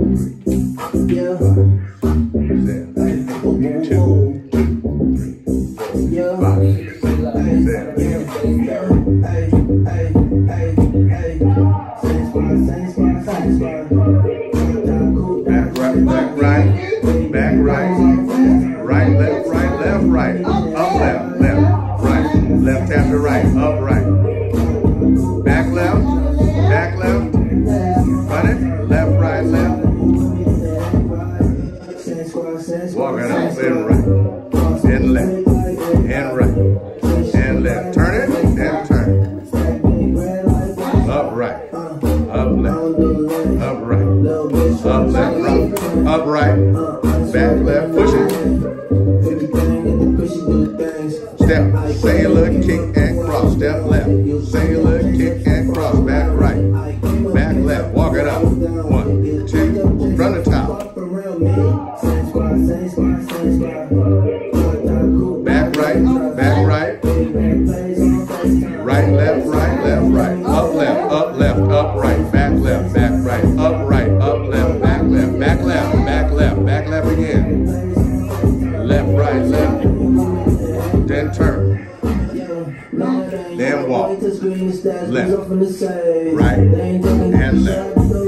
Yeah. Back right, right, left, right, up, left, left tap to right, up, right, back left, run it, left, right, left, walk it up, and right, and left, and right, and left, turn it, and turn, up, right, up, left, up, right, up, left, up, right, back left, push it. Step, sailor, kick and cross. Step left, sailor, kick and cross. Back right, back left. Walk it up. 1, 2, from the top. Back right, right, left, right. Up left, up right. Back right, up left, back left again. Left, right, left. Then turn. Then walk. Left, right, and left.